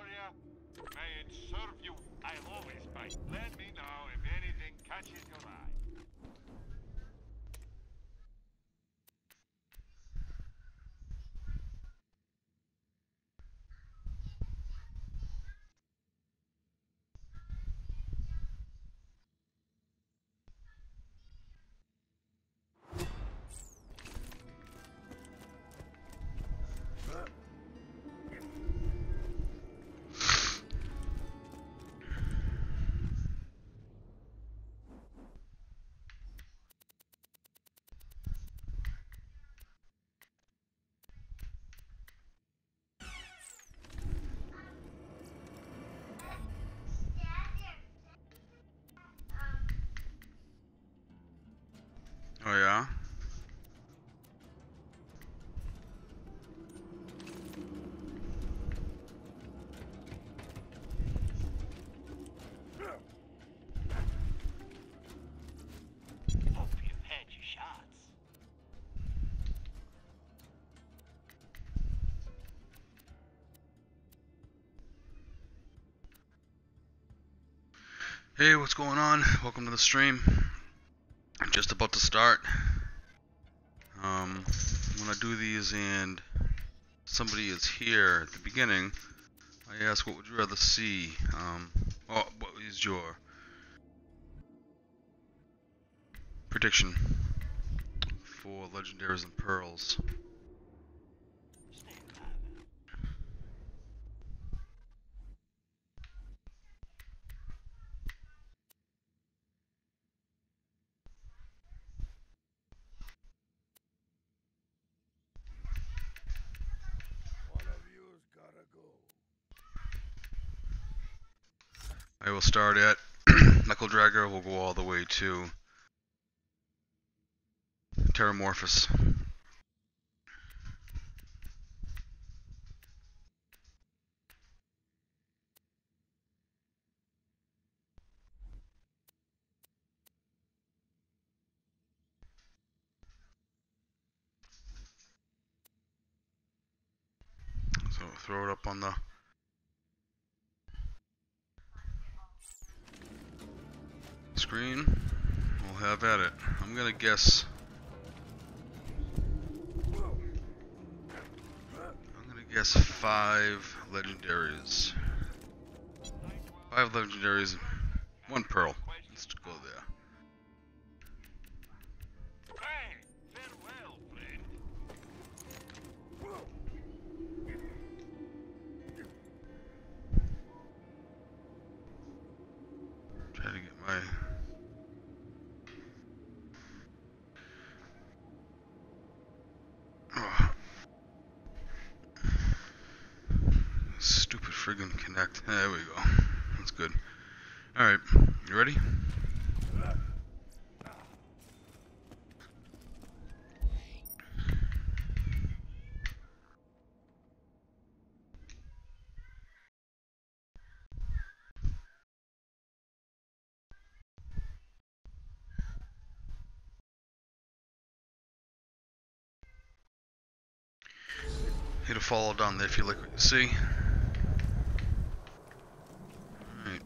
you. May it serve you. I'll always fight. Let me know if anything catches your eye. Oh yeah? Hope you've had your shots. Hey, what's going on? Welcome to the stream. I'm just about to start. When I do these and somebody is here at the beginning, I ask, what would you rather see? What is your prediction for legendaries and pearls? Stand by. One of you's gotta go. I will start at Knuckle Dragger. We'll go all the way to Terramorphous. So throw it up on the screen. We'll have at it. I'm gonna guess. I'm gonna guess 5 legendaries. 5 legendaries, 1 pearl. Let's go there. Hey, farewell, friend. Try to get my stupid friggin' connect. There we go. That's good. Alright, you ready? Hit a follow down there if you like what you see. Alright.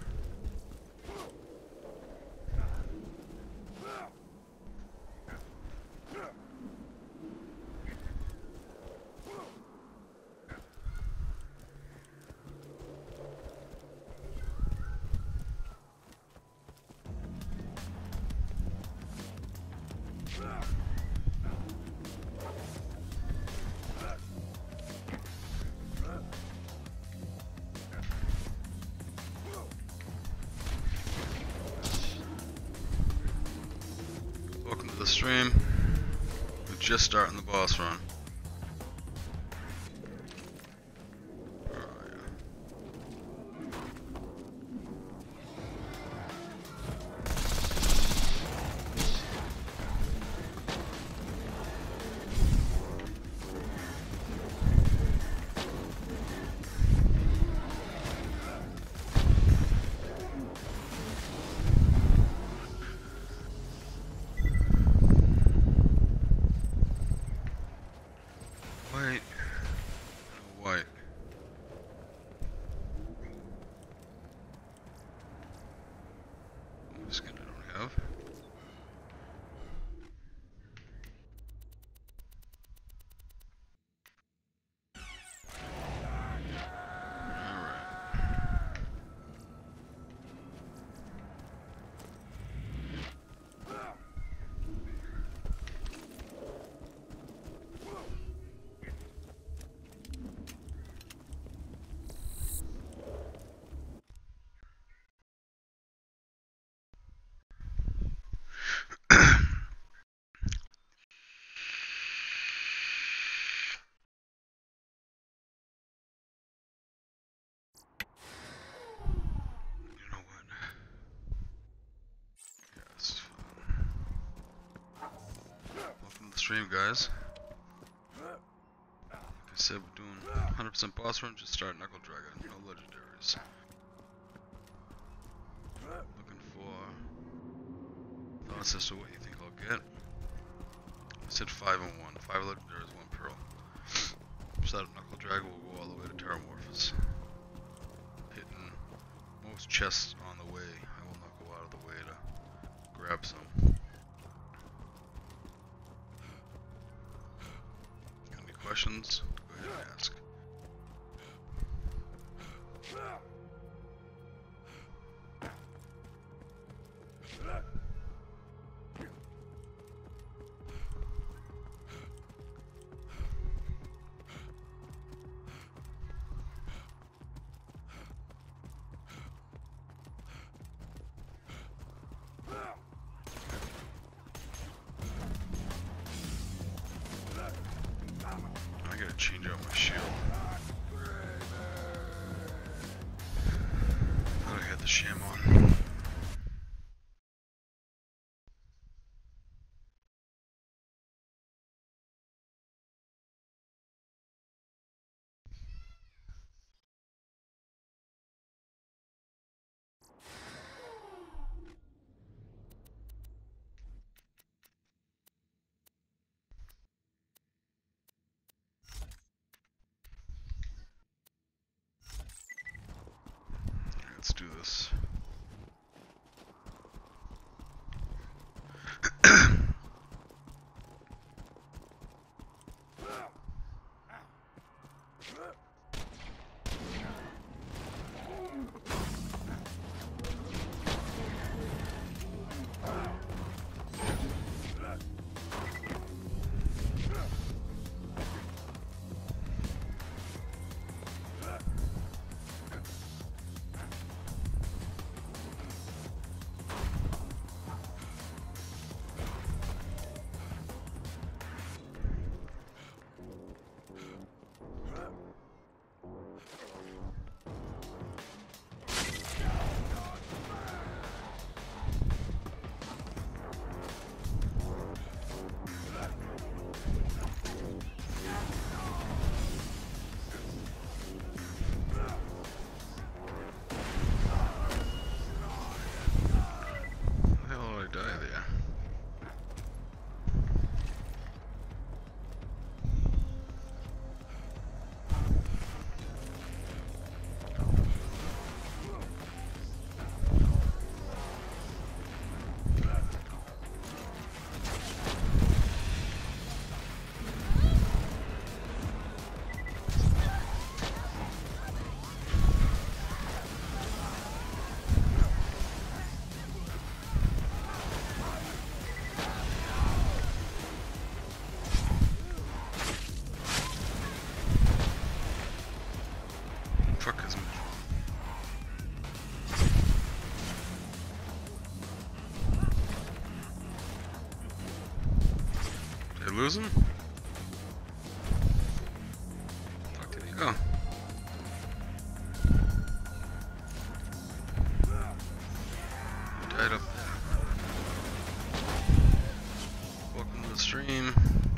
Welcome to the stream. We're just starting the boss run. Where are you? stream, guys. Like I said, we're doing 100% boss run, just start Knuckle Dragon, no legendaries. Looking for thoughts as to what you think I'll get. I said 5 and 1. 5 legendaries, 1 pearl. Start Knuckle Dragon, we'll go all the way to Terramorphous. Hitting most chests on the way. I will not go out of the way to grab some. Any questions? Go ahead and ask. I gotta change out my shield. Thought I had the sham on. Let's do this. Fuck is Did I lose him? Fuck, did he go? He died up there. Welcome to the stream.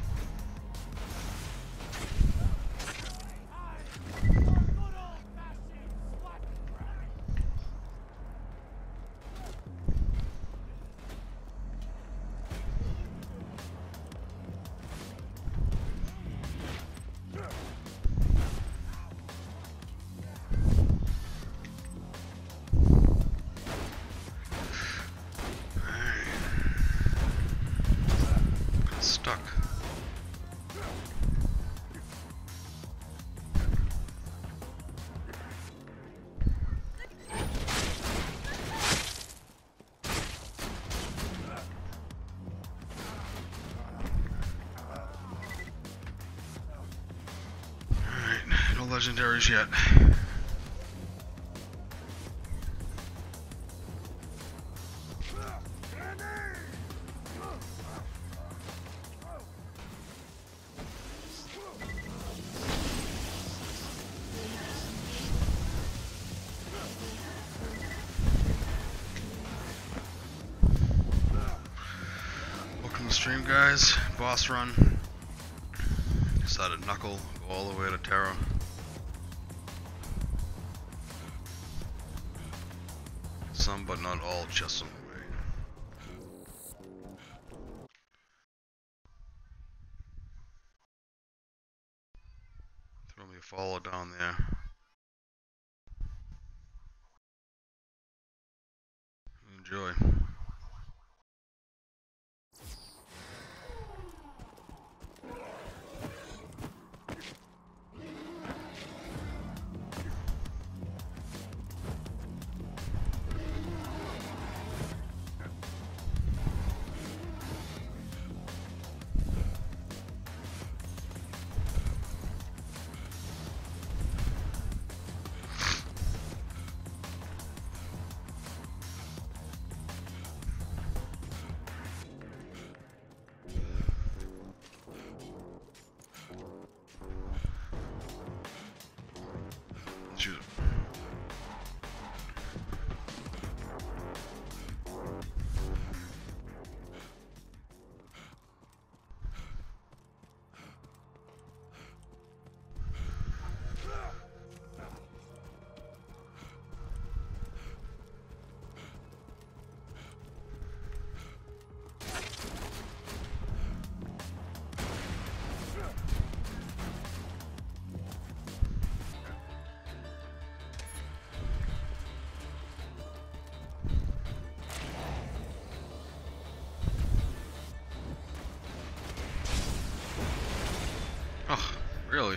Stuck. Alright, no legendaries yet. stream, guys. Boss run. Decided Knuckle, go all the way to Terra. Some, but not all, chests on the way. Throw me a follow down there. Enjoy. Shoot it. Oh, really?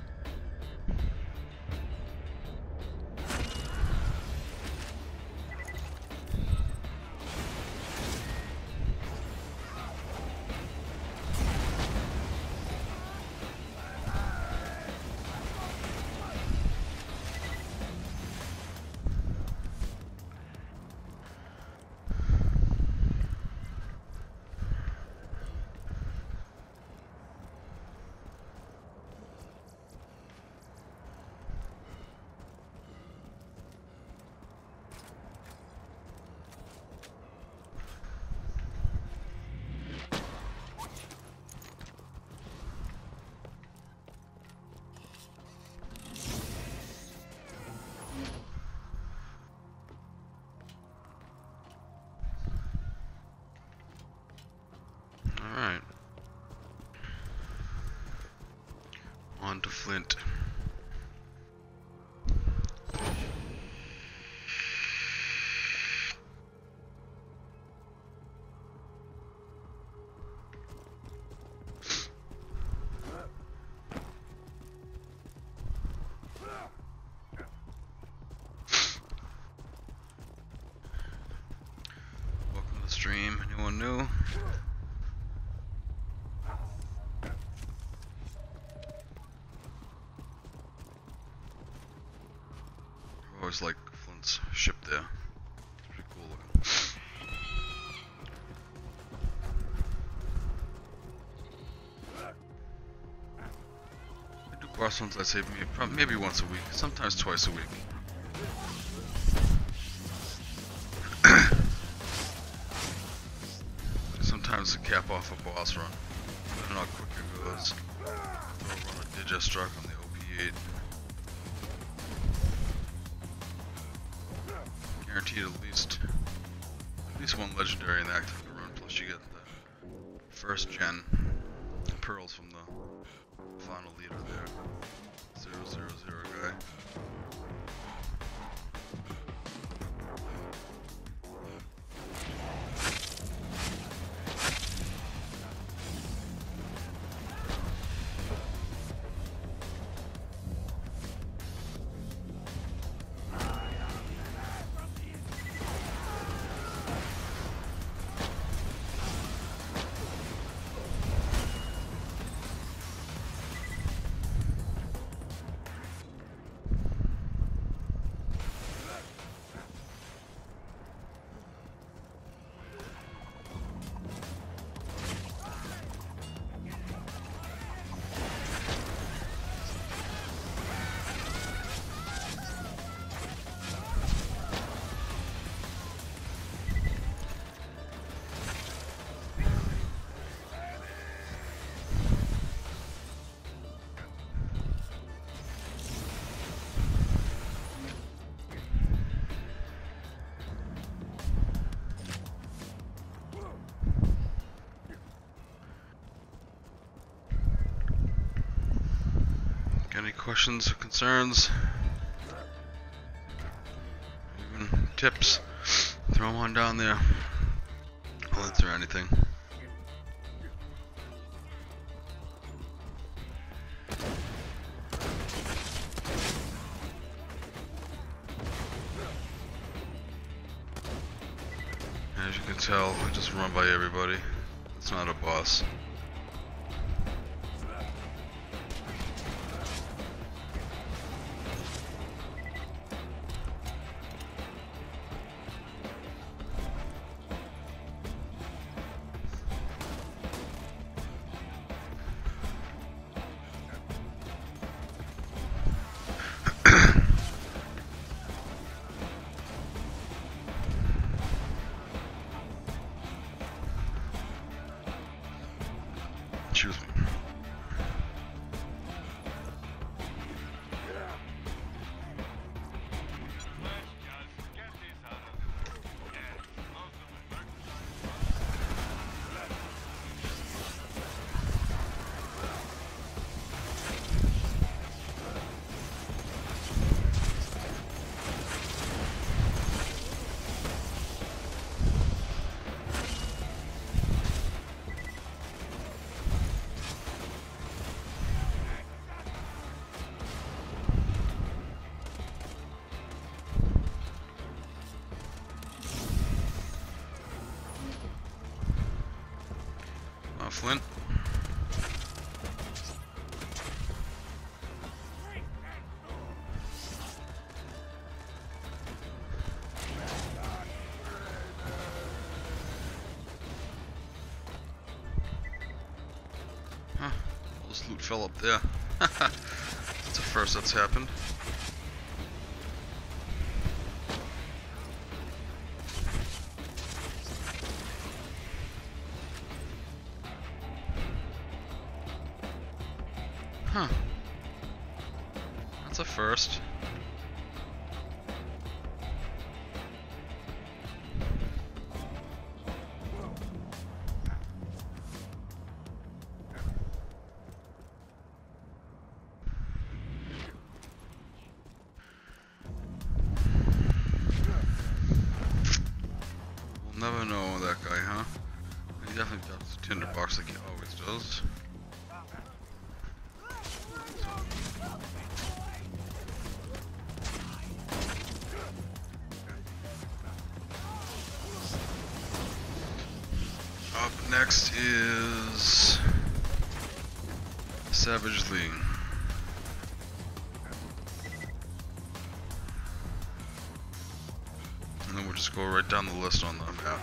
Alright. On to Flint. Welcome to the stream. Anyone new? I always like Flint's ship there. It's pretty cool looking. I do boss runs, I'd say maybe once a week, sometimes twice a week. Sometimes to cap off a boss run. I don't know how quick it goes. Throw a run a Digistruck on the OP8. Guaranteed at least one legendary in the active run, plus you get the first gen pearls from the final leader there. 000 guy. questions or concerns, even tips, throw them on down there. I'll answer anything. As you can tell, I just run by everybody. It's not a boss. Choose me. Let's just get this out of the way. Yes, most of my work. Flint. Huh, all this loot fell up there. That's the first that's happened. Huh. That's a first. We'll never know that guy, huh? He definitely does a tinderbox like he always does. Up next is Savage Lee. And then we'll just go right down the list on the map.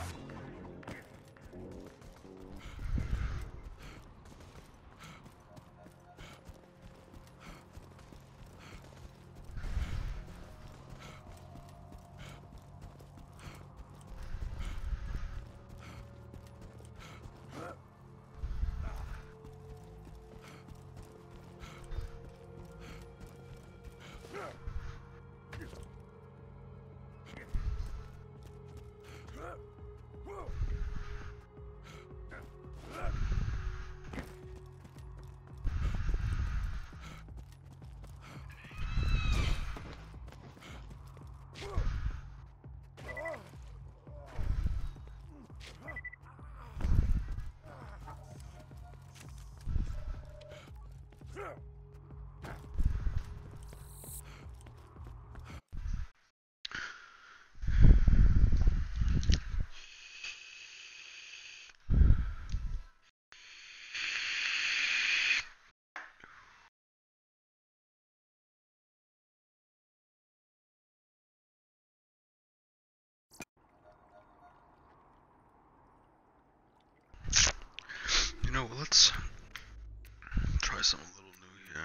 You know, let's try something a little new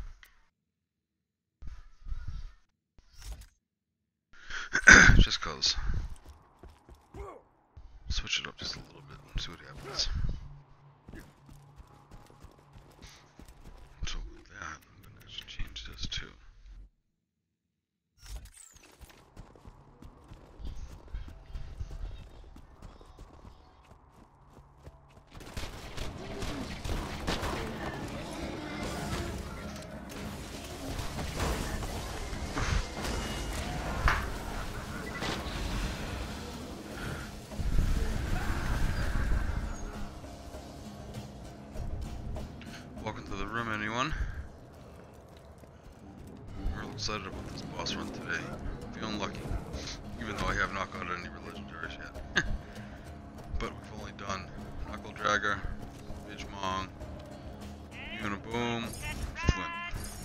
here. Just cause. Switch it up just a little bit and see what happens. So with that, I'm gonna actually change this too. excited about this boss run today. Feeling lucky, even though I have not got any legendaries yet. But we've only done Knuckle Dragger, Vidgemong, Uniboom, Flint.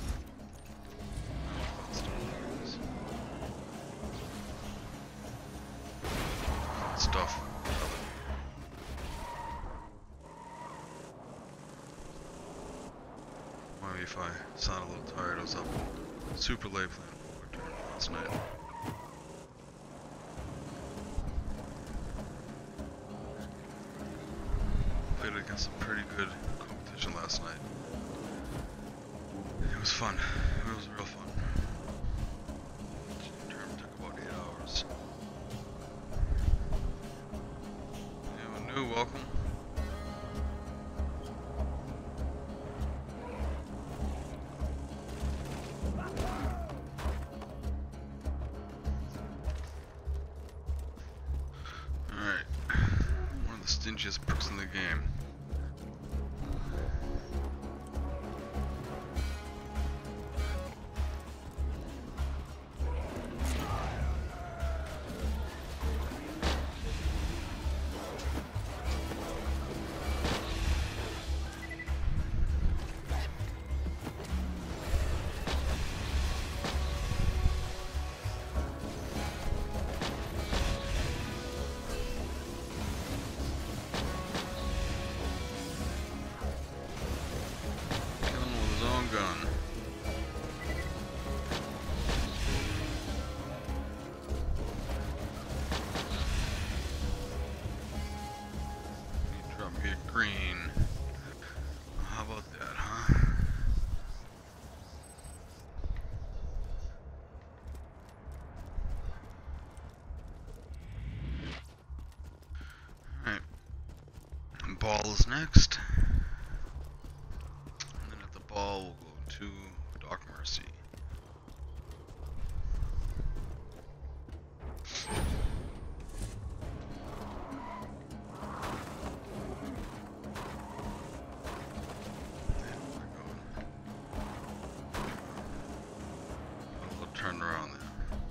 Stuff. Maybe if I sound a little tired, I was up super late playing poker tournament last night. Played against some pretty good competition last night. It was fun. It was real fun. The tournament took about 8 hours. Anyone new? Welcome. Stingiest perks in the game. Gun. You drop me a green. How about that, huh? Alright. Ball is next. Ball will go to Doc Mercy. A little turn around there.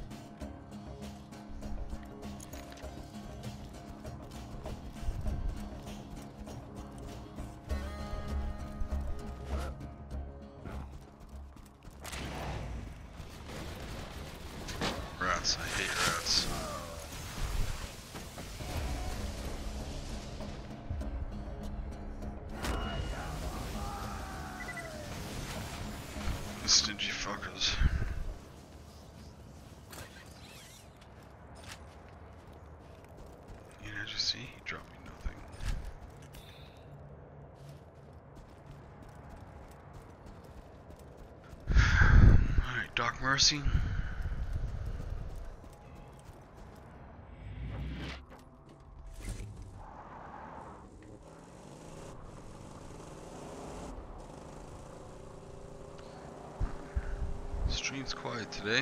Rats, I hate rats. The stingy fuckers. Yeah, did you see? He dropped me nothing. Alright, Doc Mercy. Stream's quiet today.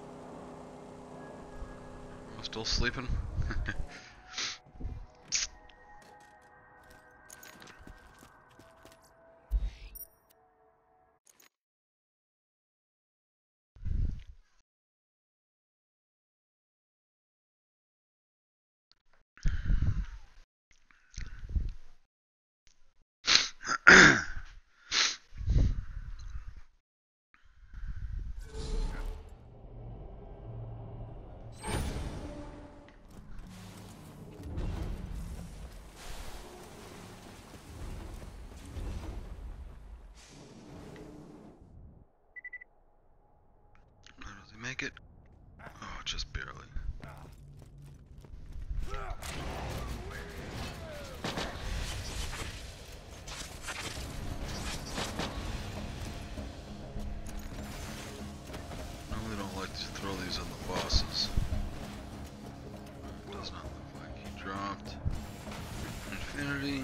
I'm still sleeping. Make it? Oh, just barely. Normally don't like to throw these on the bosses. Does not look like he dropped Infinity.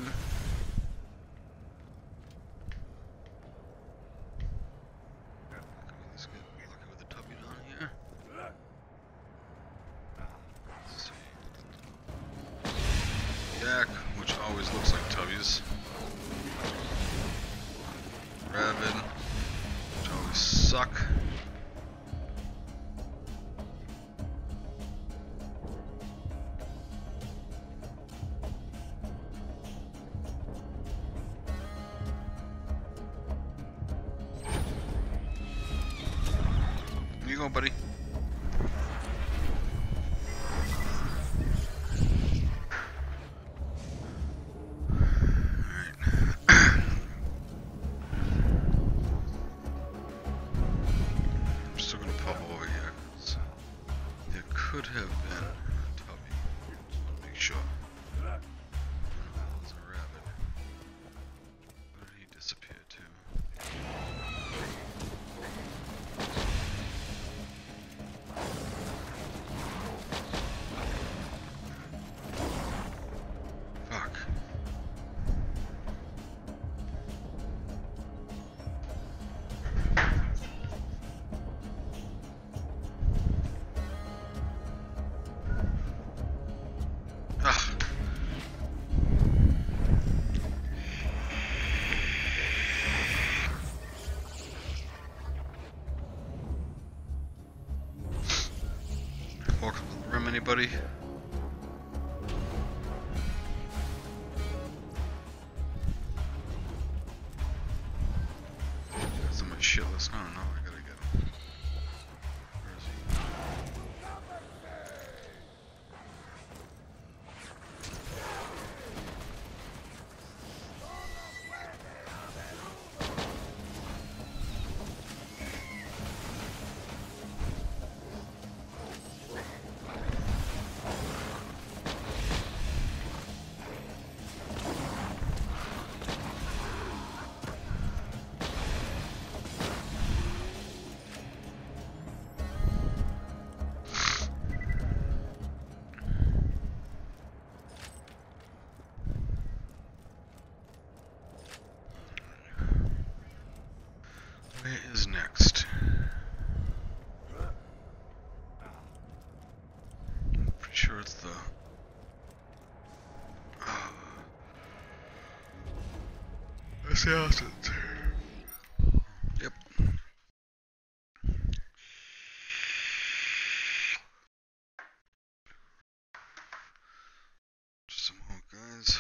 Which always looks like Tubbies. Raven, which always suck. you go, buddy. Could have been a tubby. Just want to make sure. There's a rabbit. Where did he disappear to? Fuck. Welcome to the room, anybody? Got so much shit list. I don't know. I gotta get him. Where is he? Where is next? I'm pretty sure it's the... assassins. Yep. Just a moment, guys.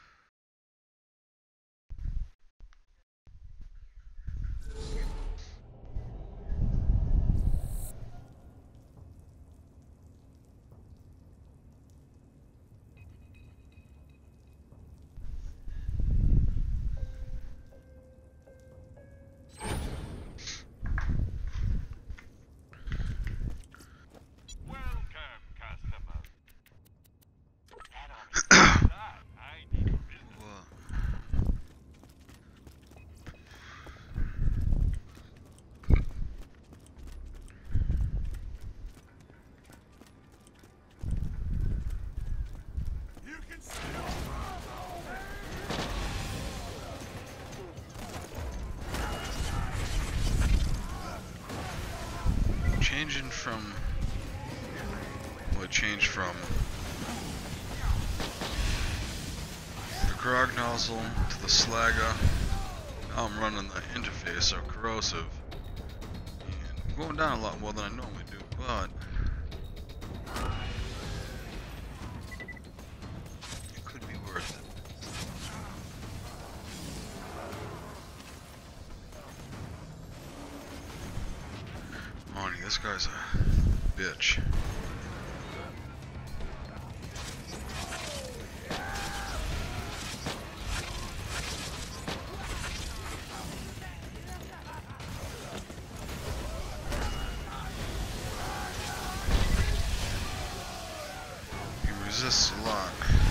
Changing from... Well, it changed from the Grog nozzle to the Slagger. Now I'm running the interface or corrosive. And I'm going down a lot more than I normally do, but it could be worth it. Marnie, this guy's a bitch. He resists a lot.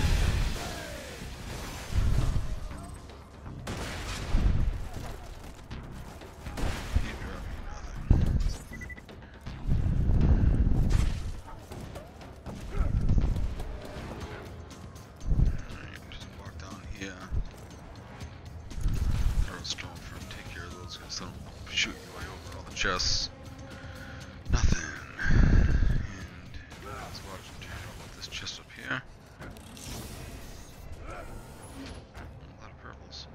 Shoot your way over all the chests. Nothing. And let's watch and turn about this chest up here. A lot of purples.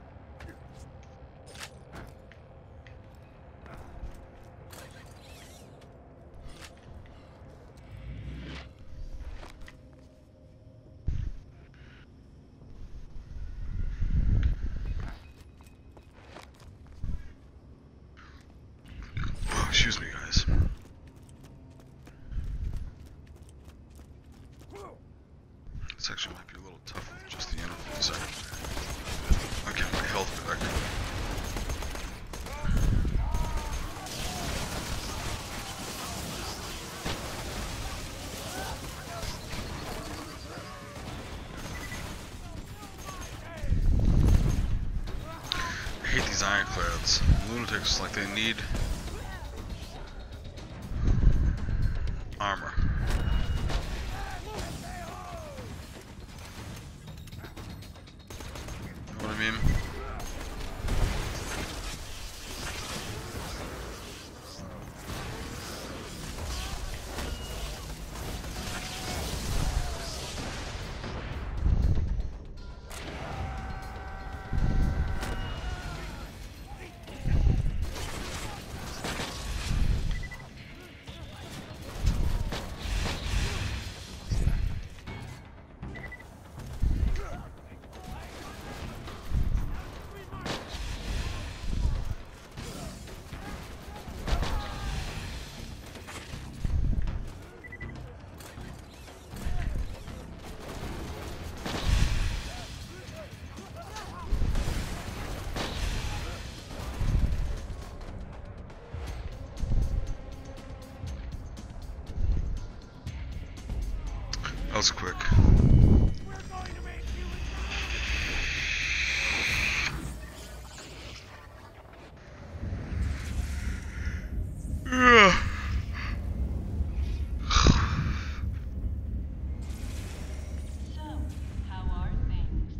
Excuse me, guys. This actually might be a little tough with just the interval second. Okay, my health back. I hate these ironclads. Lunatics, like, they need armor. Know what I mean? That was quick. So, how are things?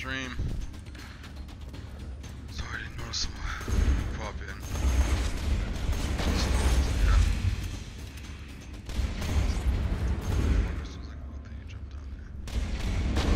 stream. Sorry, I didn't notice him pop in. So, yeah. As soon as I go out there, you jump down there.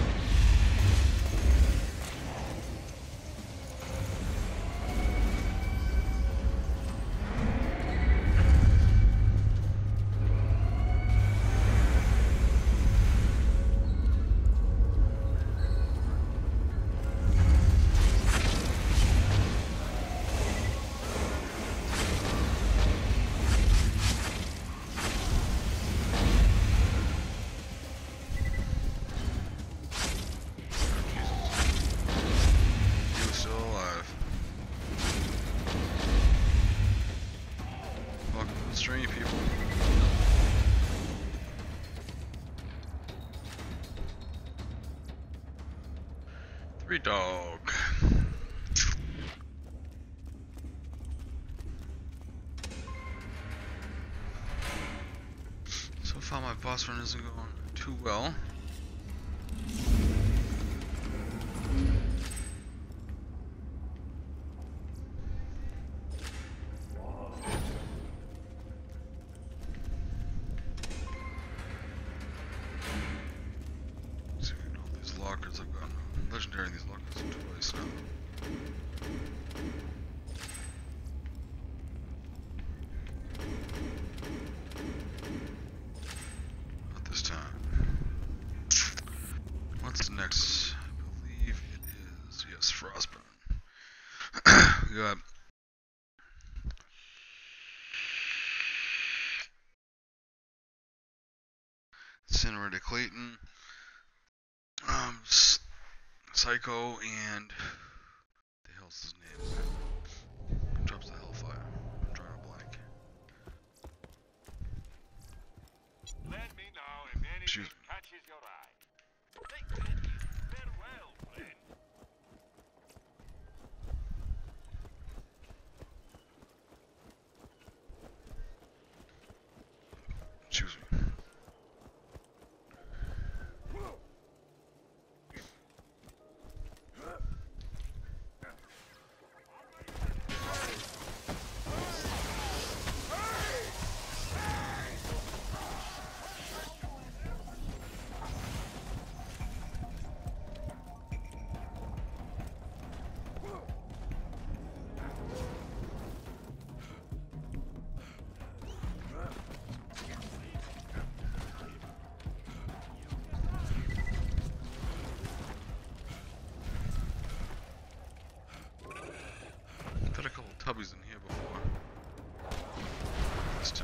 Stream, people. Three dog. So far, my boss run isn't going too well. Lockers, I've gotten legendary in these lockers twice now. Not this time. What's next? I believe it is, yes, Frostburn. We got Incinerator Clayton. Psycho and the hell's his name? Drops the Hellfire. I'm drawing a blank. Let me know if anything catches your eye. Thank you. Farewell, friend. Excuse me. I've had a couple tubbies in here before. This time.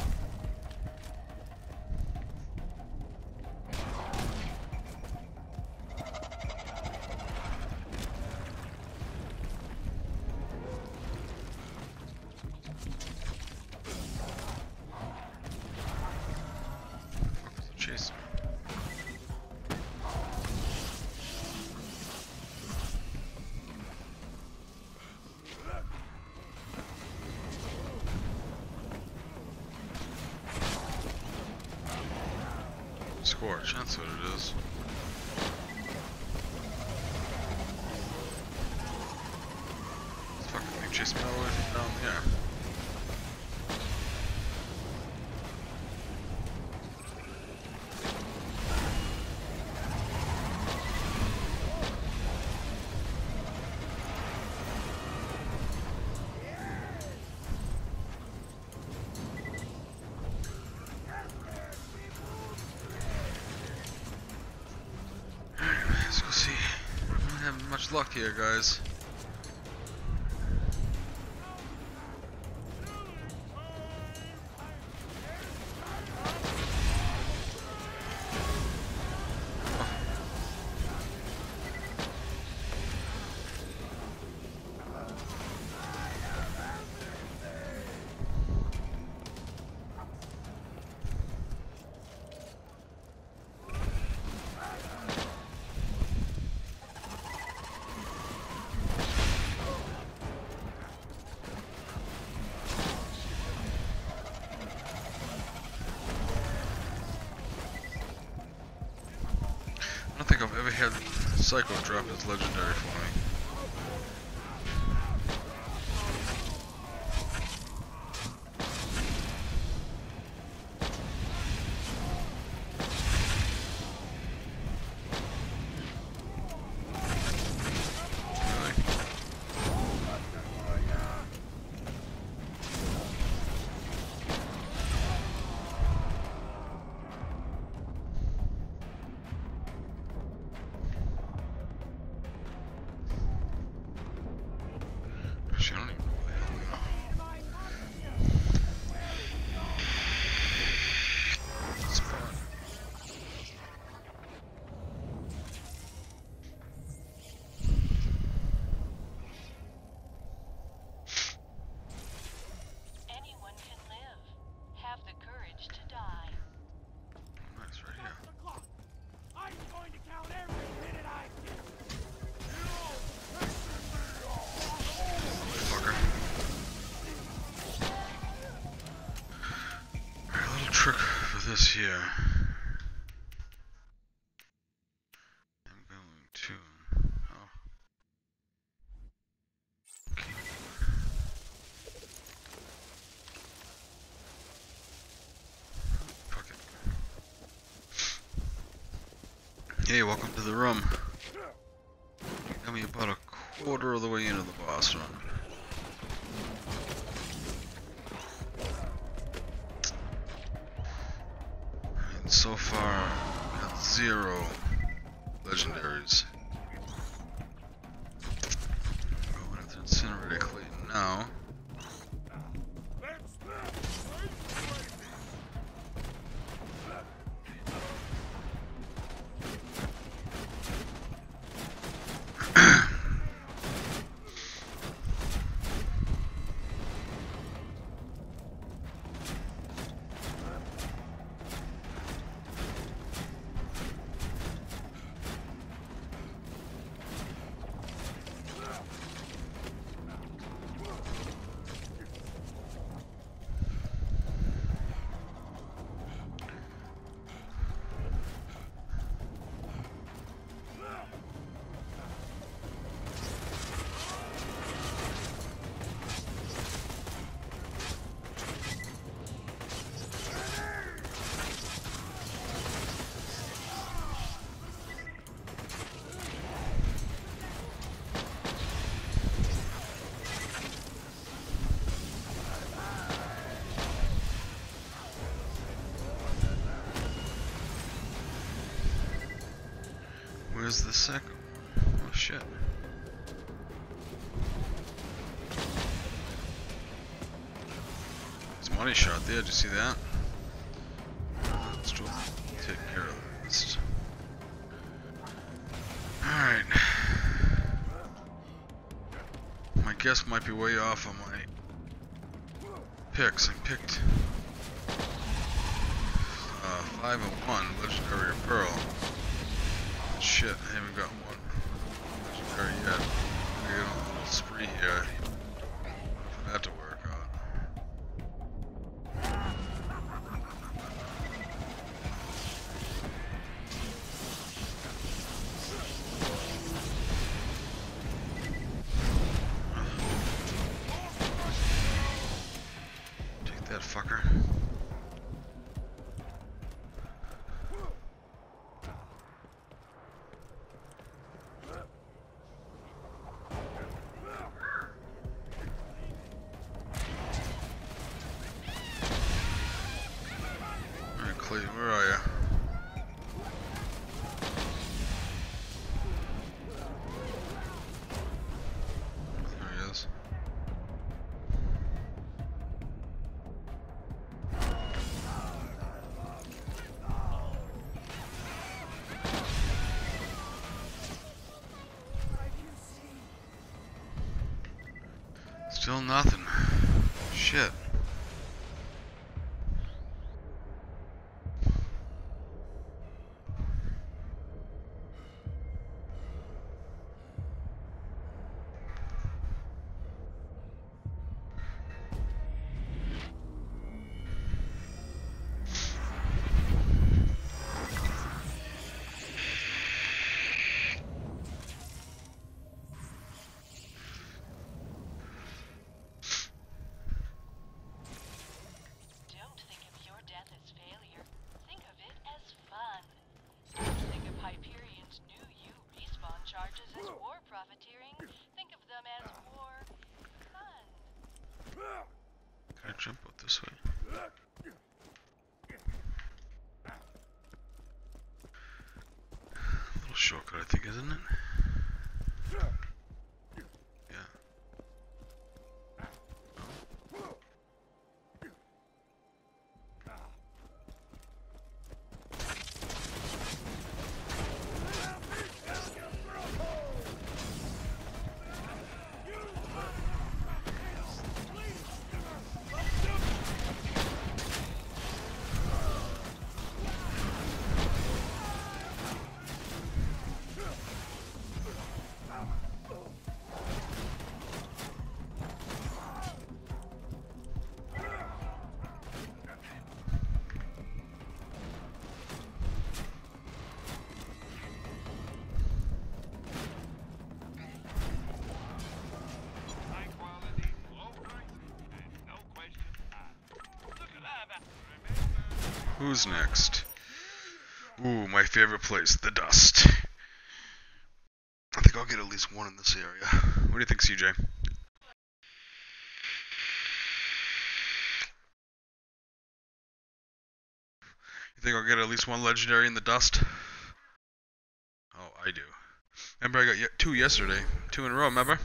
Fuck was it chasing me? Scorch, that's what it is. This fucking thing chased me all the way from down here. Let's go see. I don't have much luck here, guys. I don't think I've ever had Psycho drop is legendary for me. Actually, I don't even know where the hell we are. Spot. Anyone can live. Have the courage to die. Nice, right here. I'm going to count every minute I can. Fucker. Alright, a little trick for this here. I'm going to. Oh. Fuck it. Hey, welcome to the room. You got me about a quarter of the way into the boss run. And so far, we got 0 legendaries. I'm going to incinerate Clayton now. Where's the second one? Oh shit. It's money shot there, did you see that? Let's take care of this. Alright. My guess might be way off on my picks. I picked 5 and 1, Legendary Pearl. Shit, I haven't got one legendary yet. I got a little spree here for that to work out. Take that, fucker. Clayton, where are you? There he is. Still nothing. Shit. this way. A little shortcut, I think, isn't it? Yeah. High quality, low prices, and no questions asked. Look alive out. Remember, Who's next? Ooh, my favorite place, the dust. I think I'll get at least one in this area. What do you think, CJ? You think I'll get at least one legendary in the dust? Oh, I do. Remember, I got 2 yesterday. 2 in a row, remember?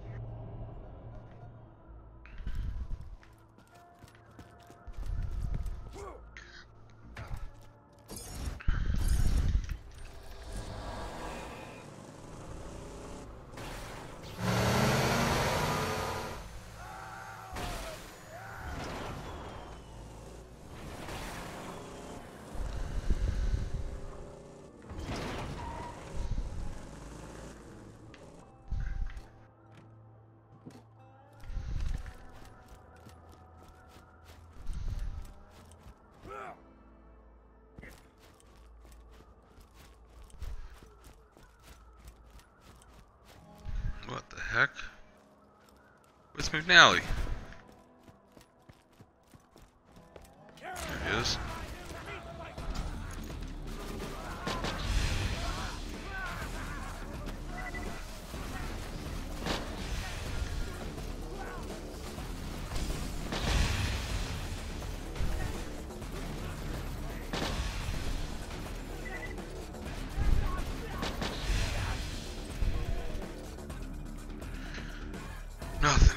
What the heck? Where's McNally? There he is. Nothing.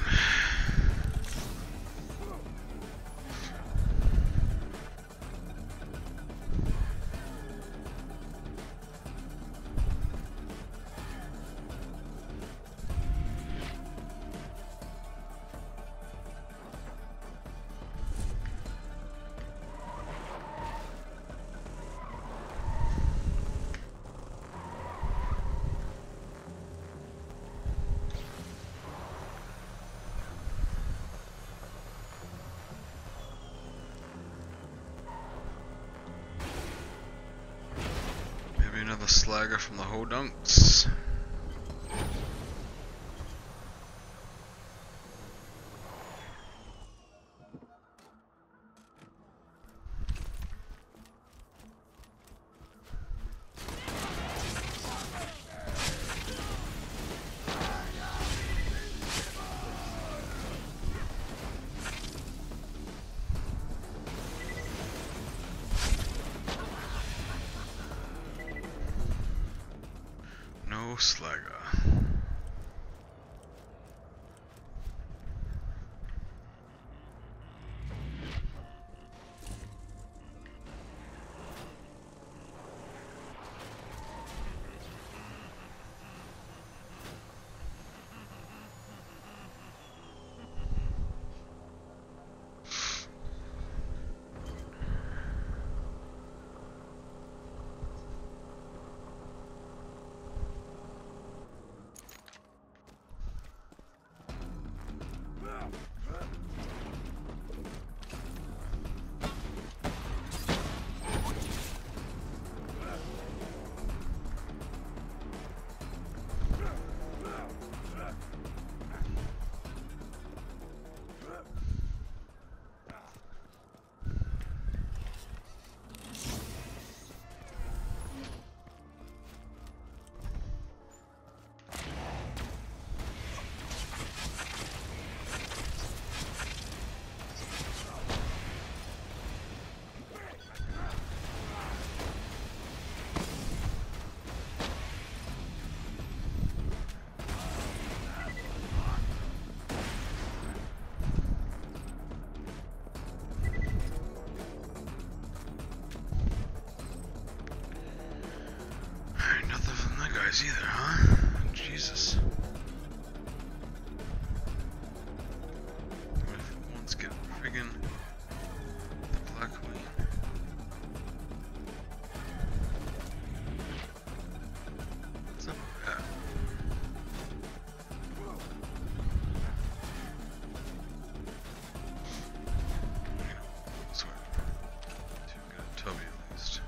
Maybe another slagger from the Hodunks. No slagger. Let's get friggin' the Black Queen. What's up with that? Sorry. Too good at Tubby at least.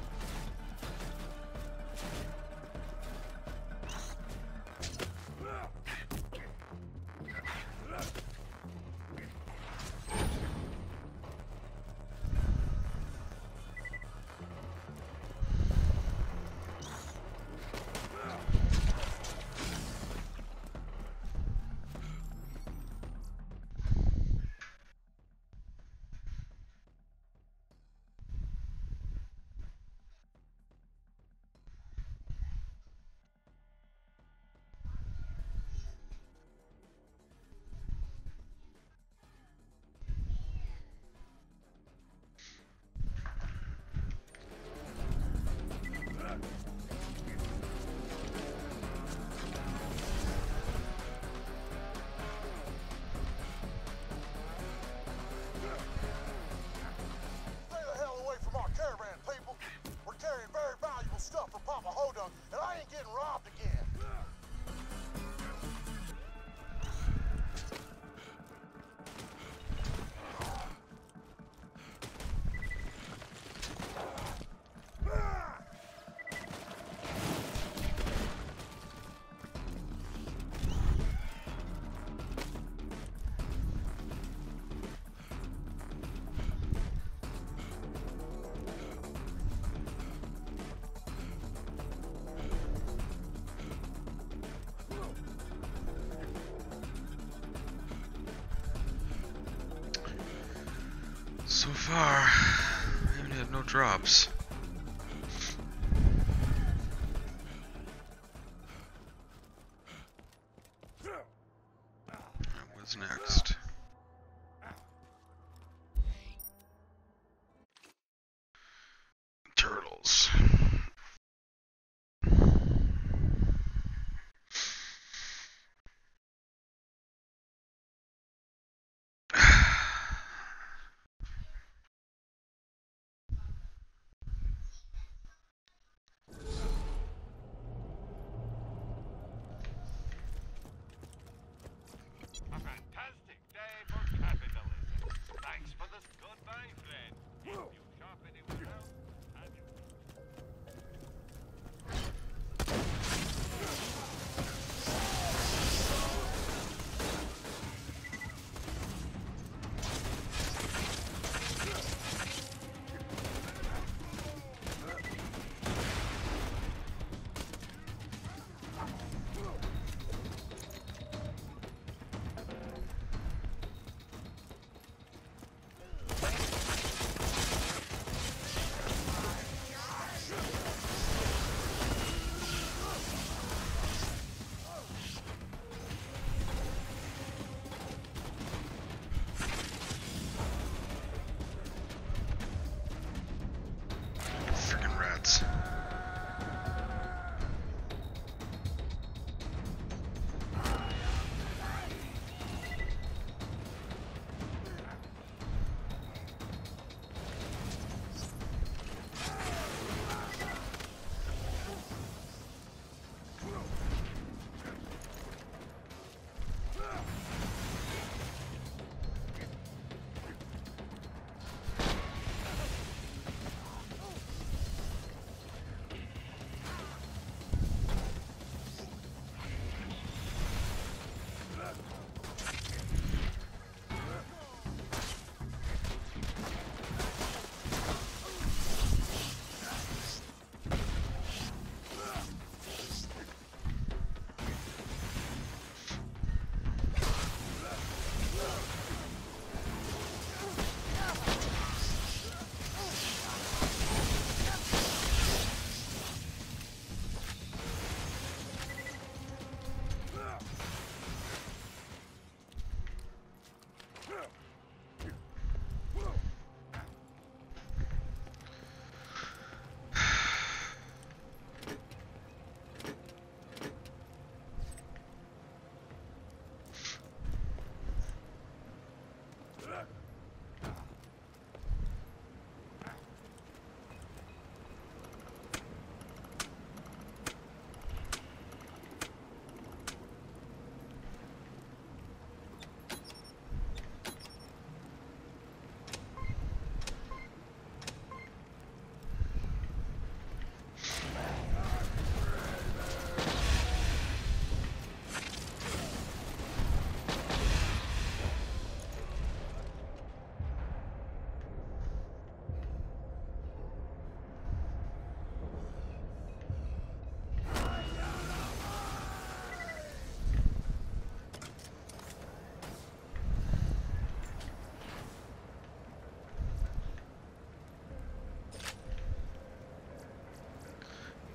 Stay the hell away from our caravan, people. We're carrying very valuable stuff for Papa Hodunk, and I ain't getting robbed again. So far, I haven't had no drops. And what's next? Turtles.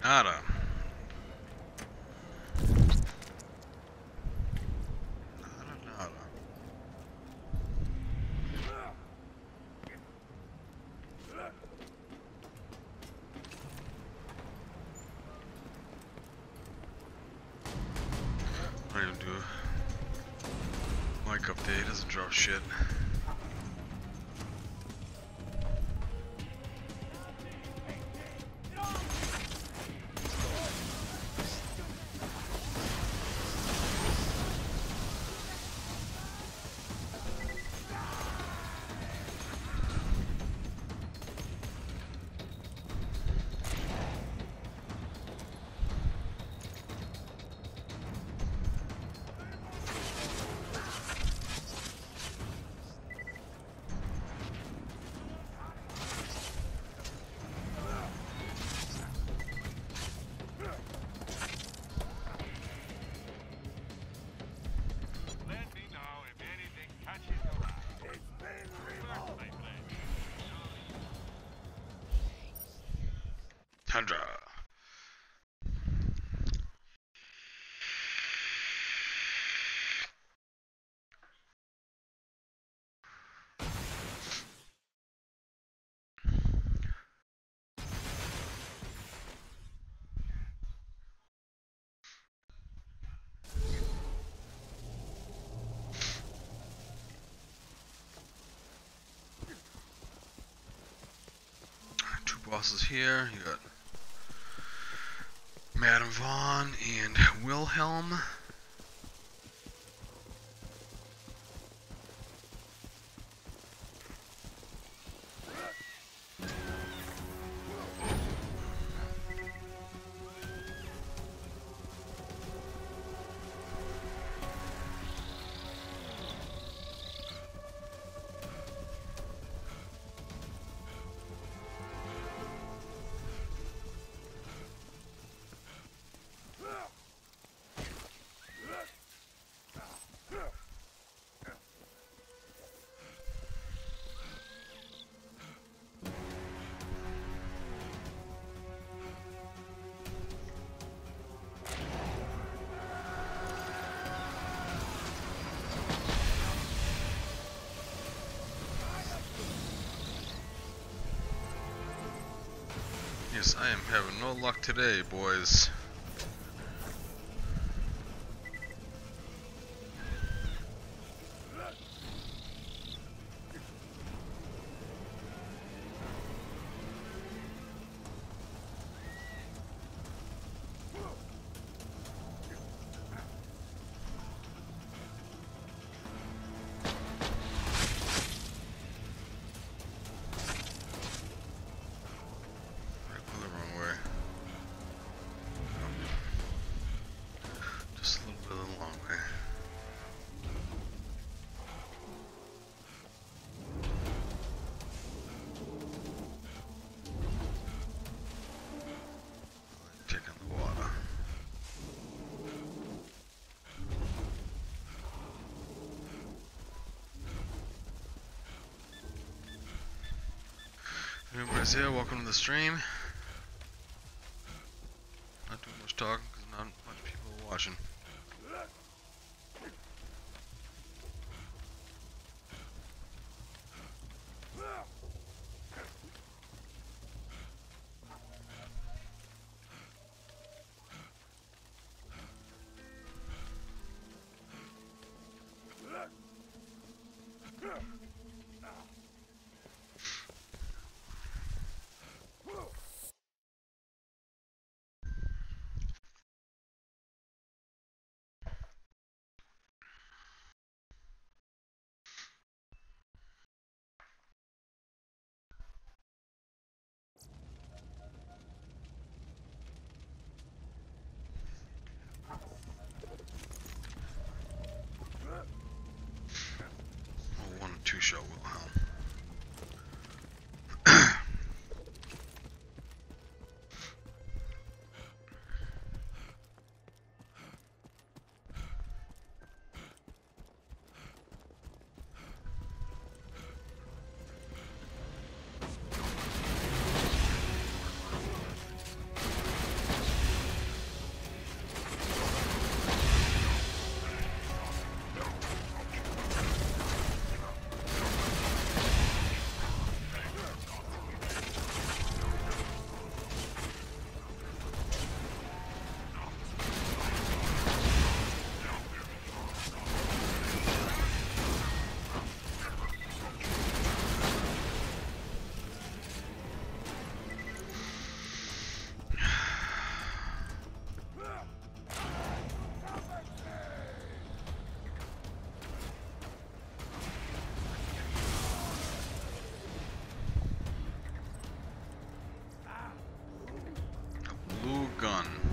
Nada. Nada. I don't even do a mic update, doesn't drop shit. Let me know if anything catches your eye. Work, my friend. Tundra. Two bosses here. You got Madame Vaughn and Wilhelm. Yes, I am having no luck today, boys. Just a little bit of the long way. Check in the water. Anybody's here, welcome to the stream. Not doing much talking because not much people are watching. gun.